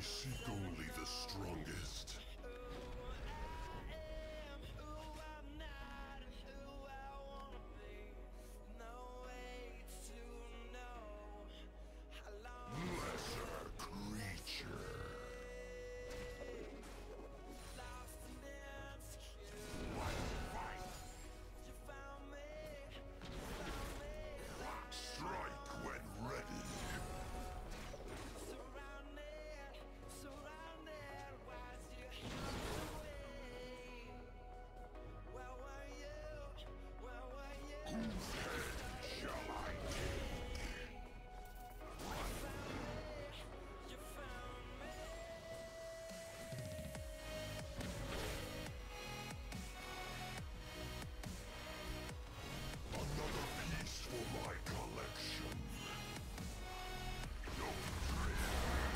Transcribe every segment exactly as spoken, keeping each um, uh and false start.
seek only the strongest. Lesser creature. Strike when ready. Surrounded, surrounded, why'd you have to wait? Where were you? Where were you? Whose head shall I take? You found me, you found me. Another piece for my collection. No prayer.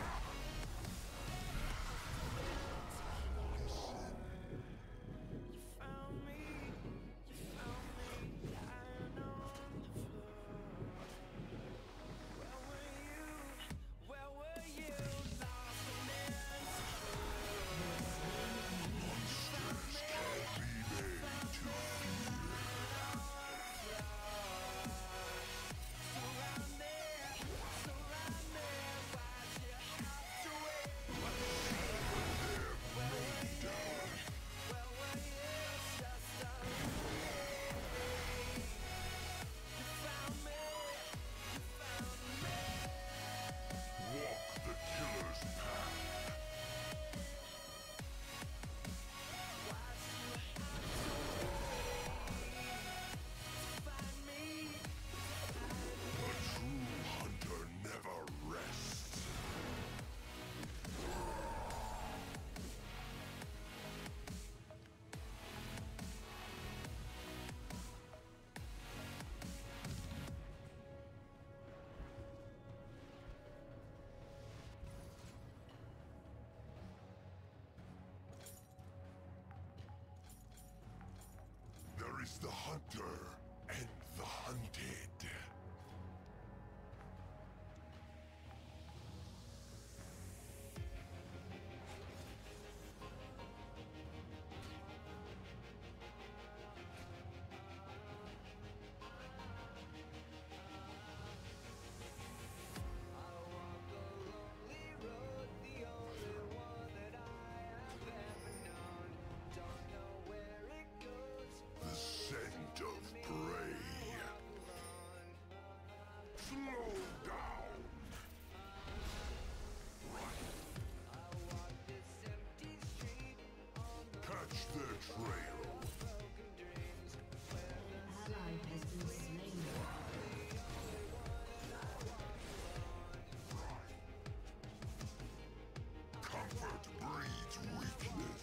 Listen. You found me, you found me, lying on the floor. Where were you? Where were you? Lost and insecure. Monsters can't be made to fear. Surrounded, surrounded, why'd you have to wait? They're made down. Where were you? Just a mistake. You found me, you found me. Walk the killer's path. Why'd you have to find me? A true hunter never rests. There is the hunter and the hunted. I walk a lonely road, the only one that I have ever known. Don't know where it goes, The scent of prey. Slow down. Run. I walk this empty street on the Catch their trail. broken dreams. Where the Ally has been slain. Comfort breeds weakness.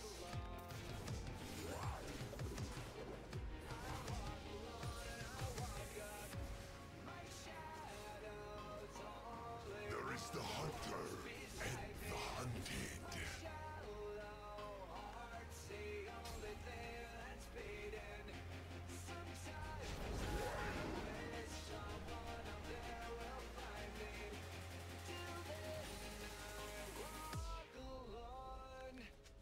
my shadows all There is the hunter and the hunted. shallow hearts, the only thing that's beating. Sometimes I wish someone out there will find me. Till then I walk alone.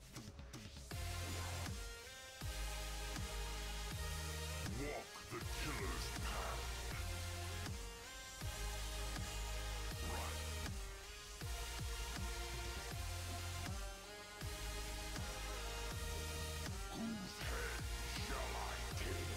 Walk the killer's path. Run. Whose head shall I take?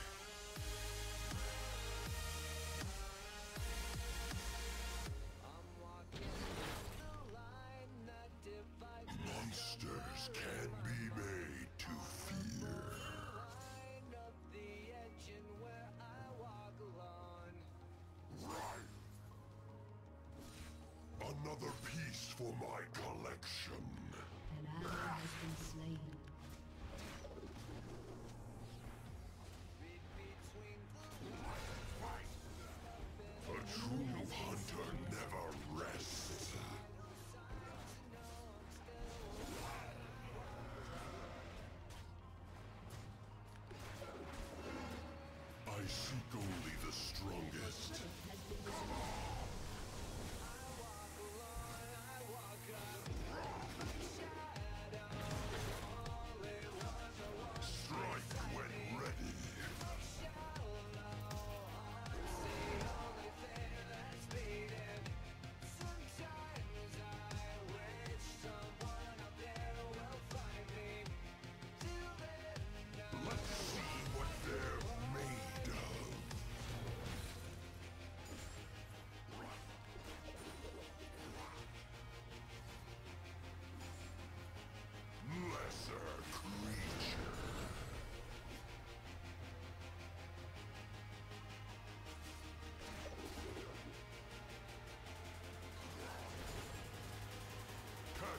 I'm walking the line that divides Monsters can be made to fear. line of the edge and where I walk alone. Right. Another piece for my collection. An ally has been slain. Read between A true hunter never rests. I seek only the strongest. Has been destroyed. I walk alone, I walk up.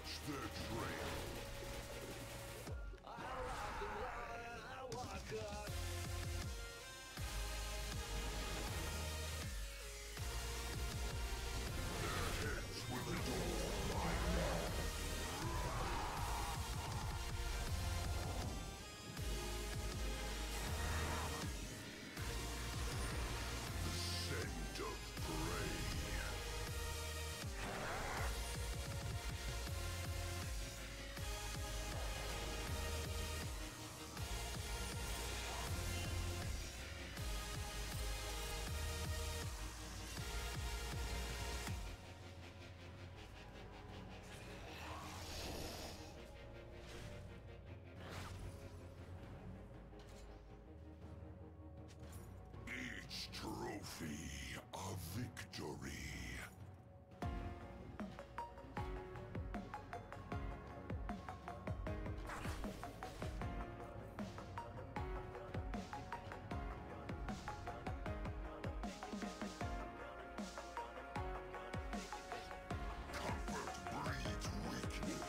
Catch their trail. Their heads will adore my wrath. The scent of prey. Each trophy a victory. Comfort breeds weakness.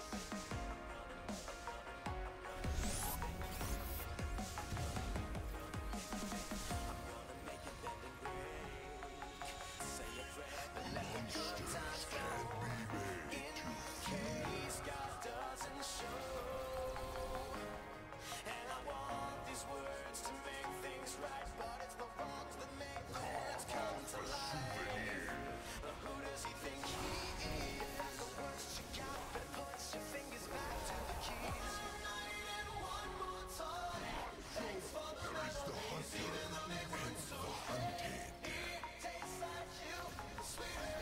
Monsters can be made to fear. Doesn't show, and I want these words to make things right, but it's the wrongs that make words come to A life. souvenir. Who does he think he is? If that's the worst you got, but point your fingers back to the keys. One night and one more time. Thanks for the There is the memories, hunter even though they and weren't so the great. hunted. It tastes like you, sweeter.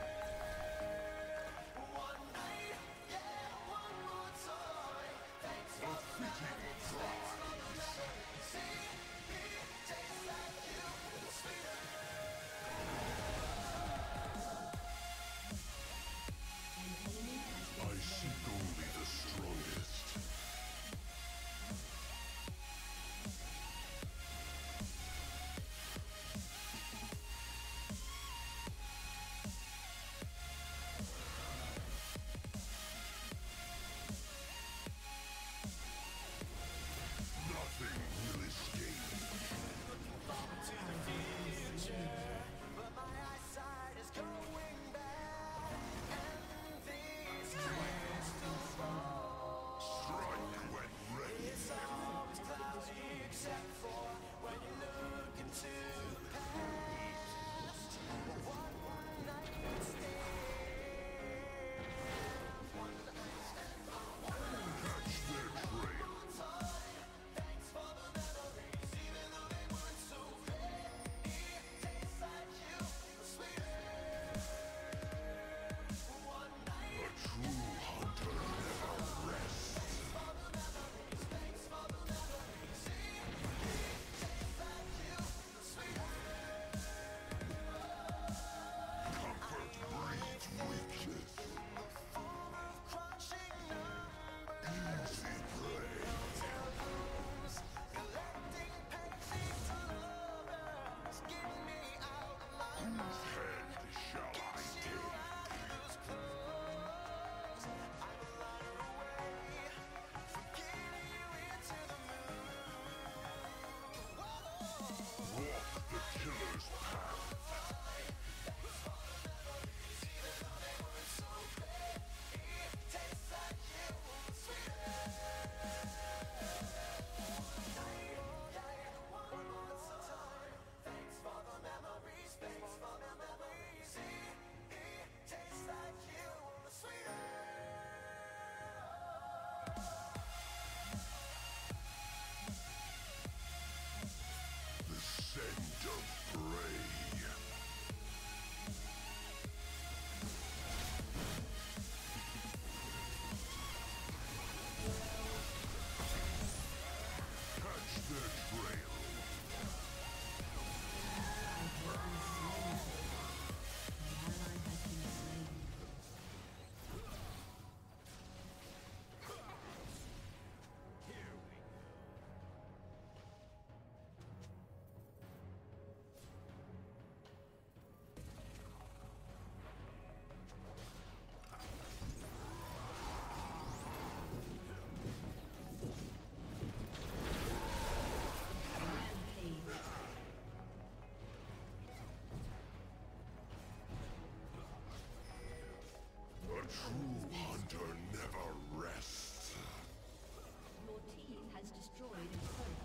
One night, yeah, one more time. Thanks for A fitting prize. see. It tastes like you, sweeter. An enemy has been I seek only the strongest. Nothing will escape. But my eyesight is going bad, and these crystal balls. Strike when ready. It's always cloudy except for when you look into the past. One one night stand, one night stand, Catch their trail. thanks for the memories, even though they weren't so great. It tastes like you, sweeter. One night. A true hunter never rests. Comfort breeds weakness. Easy prey. Whose head shall I take? Walk the killer's path. The scent of prey. true hunter never rests. Your team has destroyed a turret.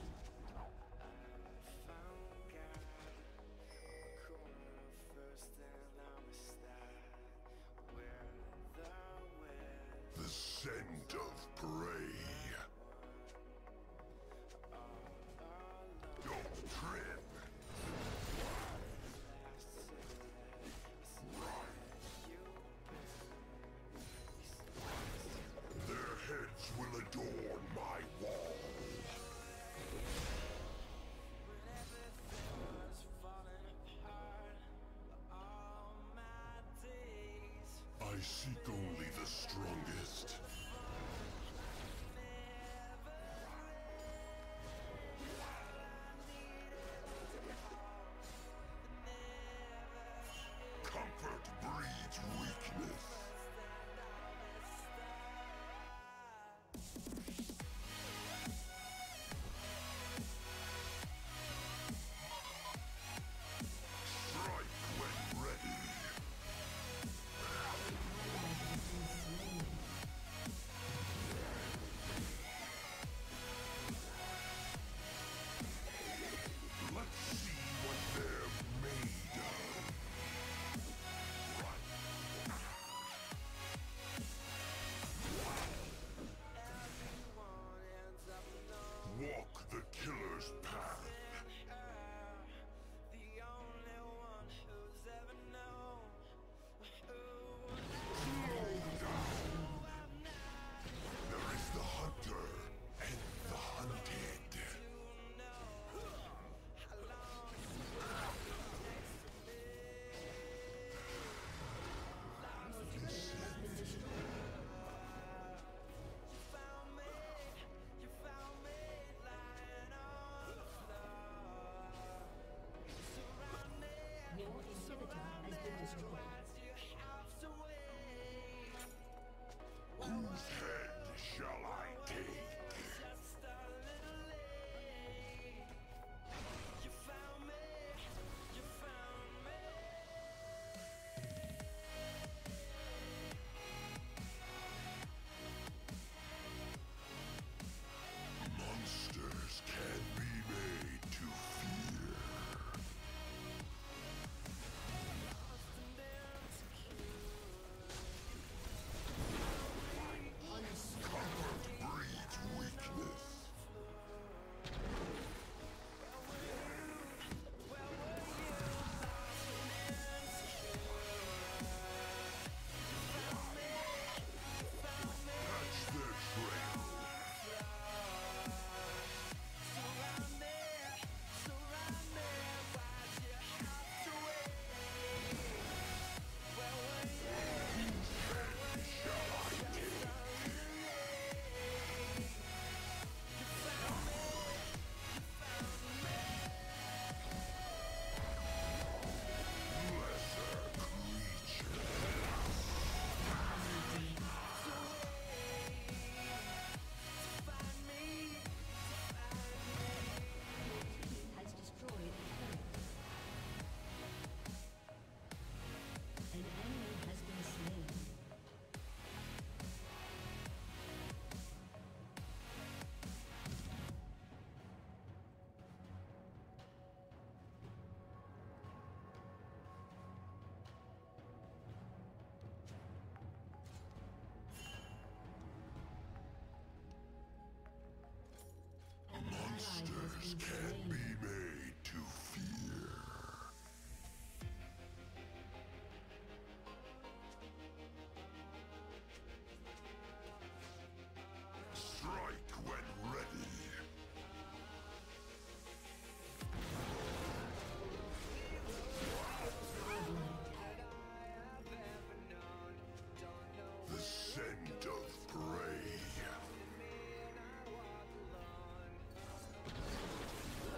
The scent of prey. Don't trip. Their heads will adorn my wall. I seek only the strongest. Comfort breeds weakness. Strike when ready. Let's see what they're made of. Walk the killer's path. There is the hunter and the hunted. Your inhibitor has been destroyed. Whose head shall I take? Monsters can be made to fear. Comfort breeds weakness. Catch their trail. Has destroyed a turret. An enemy has been slain. An ally has Monsters been can slain. be made to fear. Strike when ready. The scent of prey.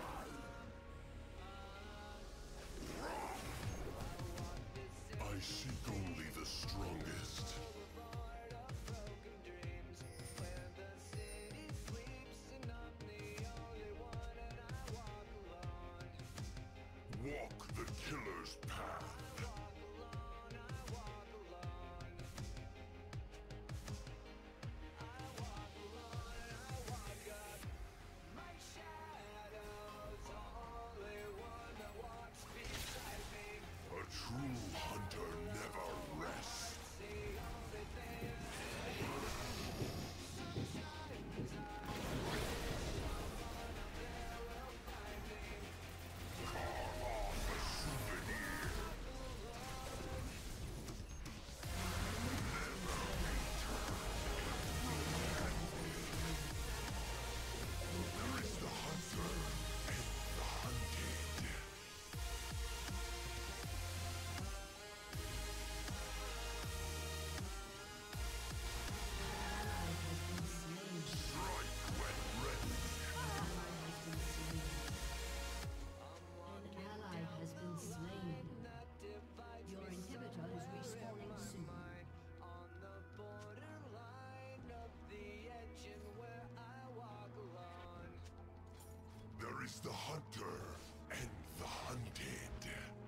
the hunter and the hunted.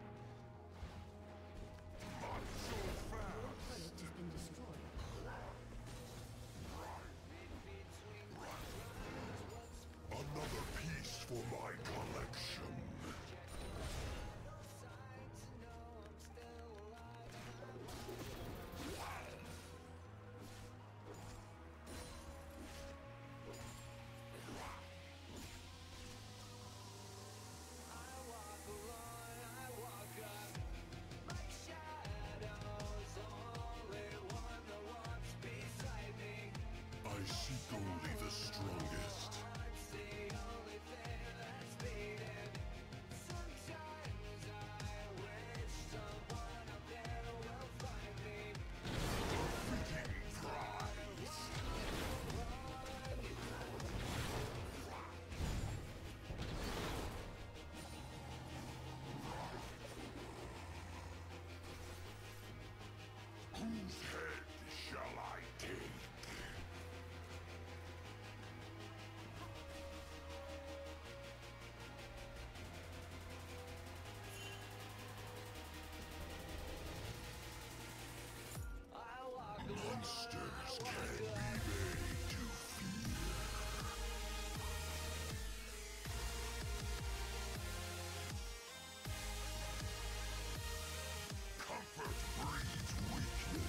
Not so fast. Turret has been destroyed. Another piece for my collection. I seek only the strongest. Fitting prize. Whose head shall I take? Monsters can be made to fear. Comfort breeds weakness.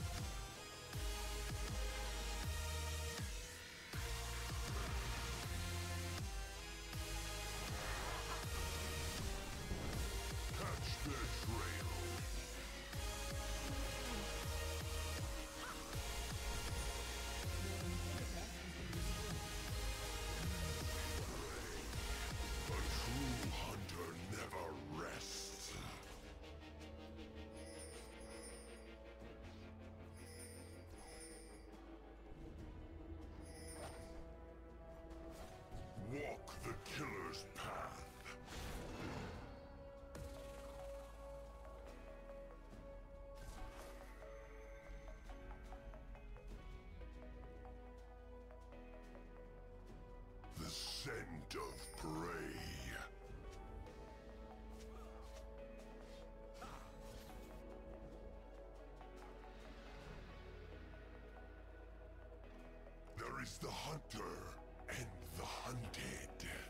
Catch their trail. A true hunter never rests. Walk the killer's path. The scent of prey. There is the hunter and the hunted.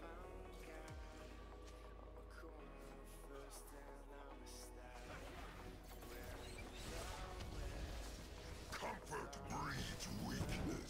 Comfort breeds weakness.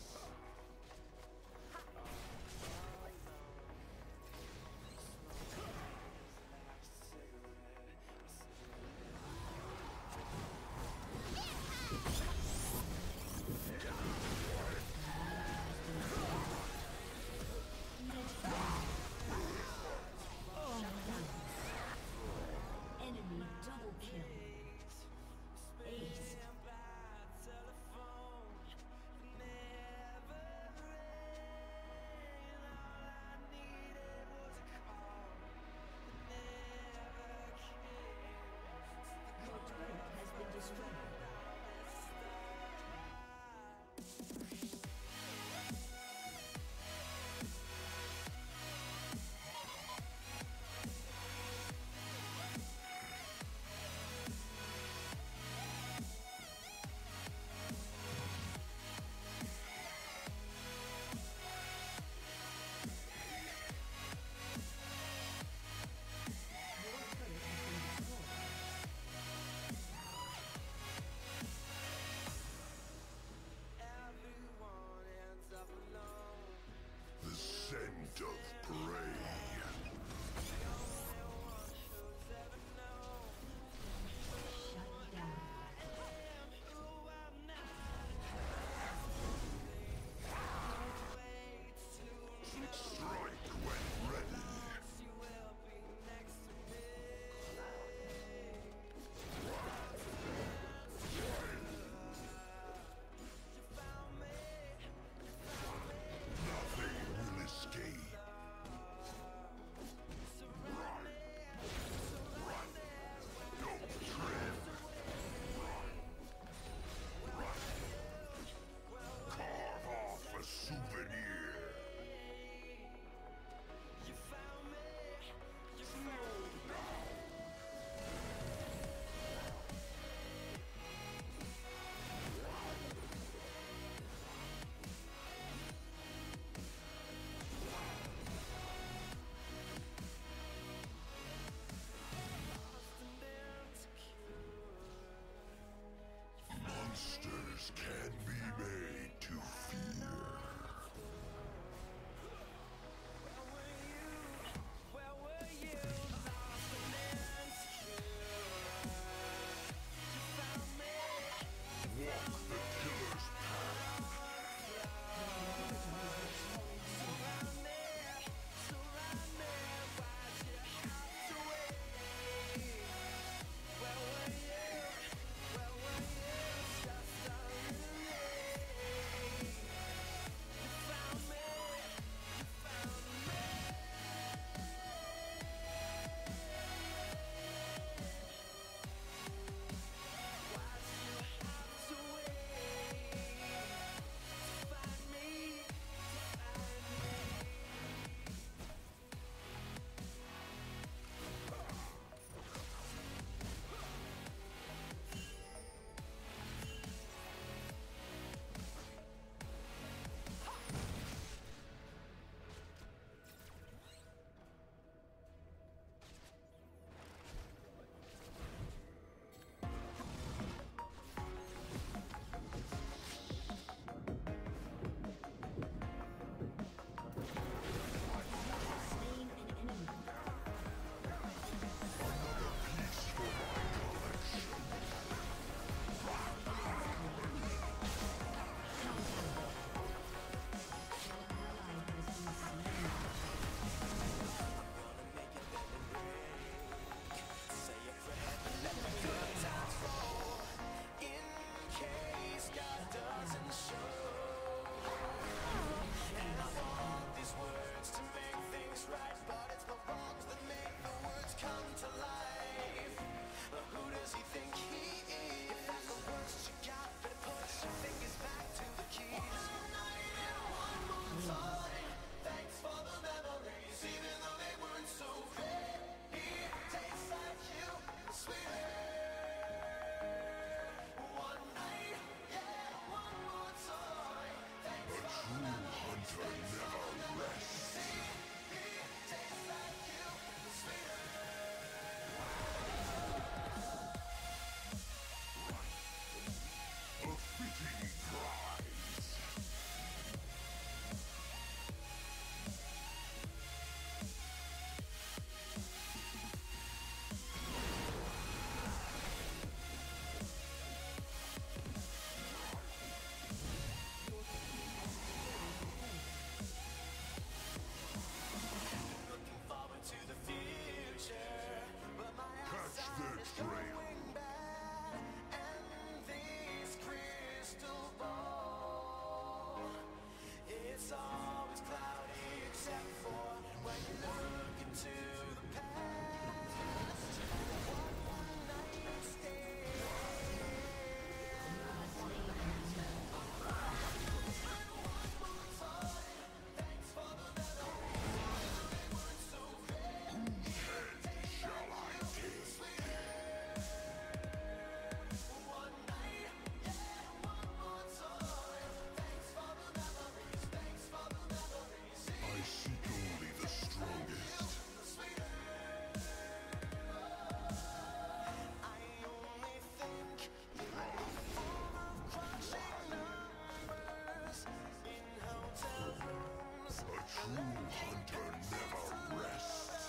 true hunter never rests.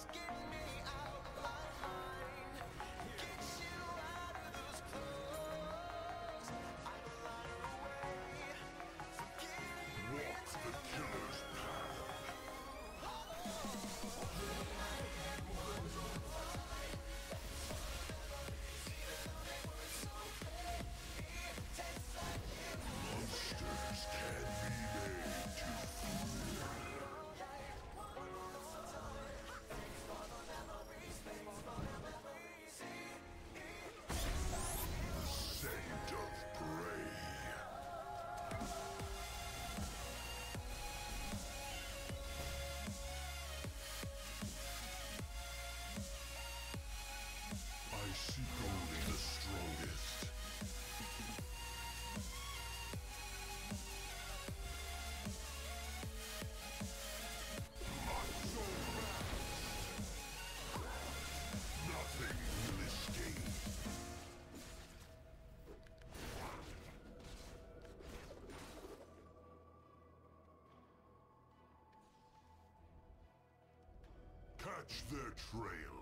Walk the killer's path. Monsters can be made to fear. The scent of prey. I seek only the strongest. My soul rests. Nothing will escape. Catch their trail.